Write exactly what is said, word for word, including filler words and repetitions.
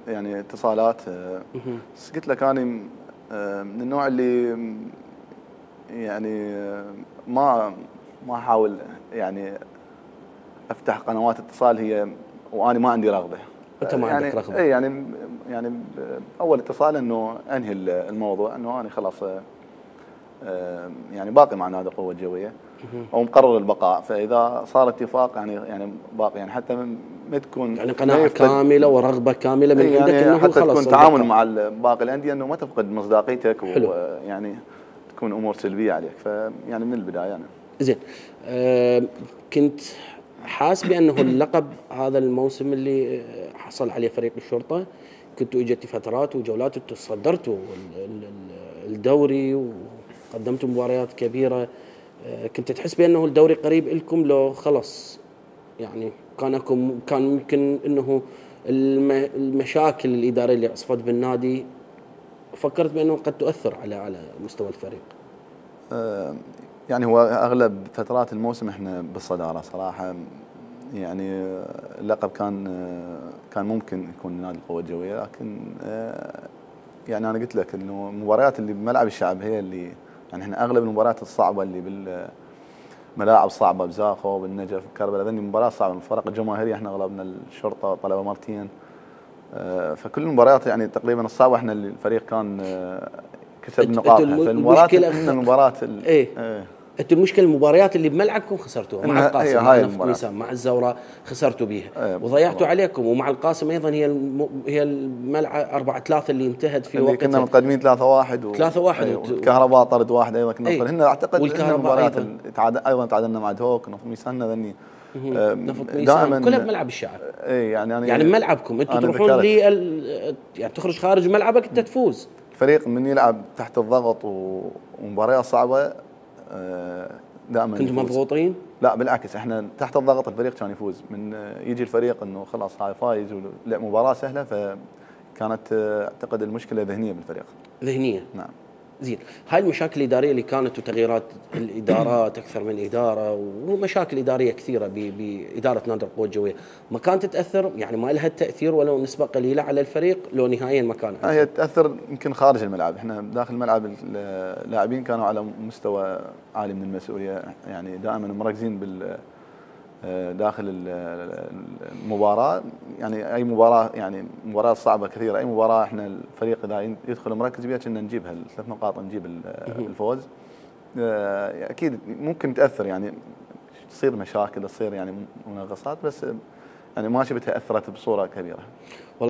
يعني اتصالات، بس قلت لك انا من النوع اللي يعني ما ما احاول يعني افتح قنوات اتصال هي وانا ما عندي رغبه. انت ما يعني عندك رغبه؟ اي يعني يعني اول اتصال انه انهي الموضوع، انه انا خلاص يعني باقي مع نادي القوه الجويه او مقرر البقاء، فاذا صار اتفاق يعني يعني باقي يعني حتى ما تكون يعني قناعه كامله ورغبه كامله من يعني عندك انه حتى خلاص تكون تعامل مع باقي الانديه انه ما تفقد مصداقيتك ويعني تكون امور سلبيه عليك، فيعني من البدايه يعني. زين، أه كنت حاس بانه اللقب هذا الموسم اللي حصل عليه فريق الشرطه، كنتوا اجت فترات وجولات وتصدرتوا الدوري وقدمتوا مباريات كبيره، أه كنت تحس بانه الدوري قريب لكم لو خلص يعني كان كان ممكن انه المشاكل الاداريه اللي عصفت بالنادي فكرت بانه قد تؤثر على على مستوى الفريق؟ أه يعني هو اغلب فترات الموسم احنا بالصداره صراحه، يعني اللقب كان كان ممكن يكون نادي القوه الجويه، لكن يعني انا قلت لك انه المباريات اللي بملعب الشعب هي اللي يعني احنا اغلب المباريات الصعبه اللي بالملاعب الصعبه بزاخو بالنجف بكربلاء، ذني مباريات صعبه، الفرق الجماهيريه احنا غلبنا الشرطه طلبه مرتين، فكل المباريات يعني تقريبا الصعبه احنا اللي الفريق كان كسب نقاط، فالمباراه من المباراه ايه, ايه انتوا المشكله المباريات اللي بملعبكم خسرتوها مع القاسم، مع نفط ميسان، مع الزوراء خسرتوا بيها ايه وضيعتوا عليكم، ومع القاسم ايضا هي الم... هي الملعب أربعة ثلاثة اللي انتهت في وقتها، كنا متقدمين ثلاثة واحد و... ثلاثة واحد ايه والكهرباء طرد واحد ايضا كنا ايه هن اعتقد ان المباريات تعاد... ايضا تعادلنا مع دهوك نفط ميسان ذني نفط ميسان كلها بملعب الشعب. اي يعني أنا يعني بملعبكم انتم تروحون لي ال... يعني تخرج خارج ملعبك انت تفوز. فريق من يلعب تحت الضغط و... ومباريات صعبه دائما كنتم مضغوطين؟ لا بالعكس، احنا تحت الضغط الفريق كان يفوز، من يجي الفريق انه خلاص هاي فايز ولعب مباراه سهله، فكانت اعتقد المشكله ذهنيه بالفريق. ذهنيه؟ نعم. زين، هاي المشاكل الاداريه اللي كانت وتغييرات الادارات اكثر من اداره ومشاكل اداريه كثيره باداره نادي القوه الجويه، ما كانت تاثر يعني ما لها تاثير ولو نسبه قليله على الفريق لو نهائيا ما كان؟ هي تاثر يمكن خارج الملعب، احنا داخل الملعب اللاعبين كانوا على مستوى عالي من المسؤوليه، يعني دائما مركزين بال داخل المباراه، يعني اي مباراه يعني مباراه صعبه كثيره، اي مباراه احنا الفريق اذا يدخل مركز بها كنا نجيبها الثلاث نقاط نجيب الفوز. اكيد ممكن تاثر يعني تصير مشاكل تصير يعني مناقصات، بس يعني ما شفتها اثرت بصوره كبيره.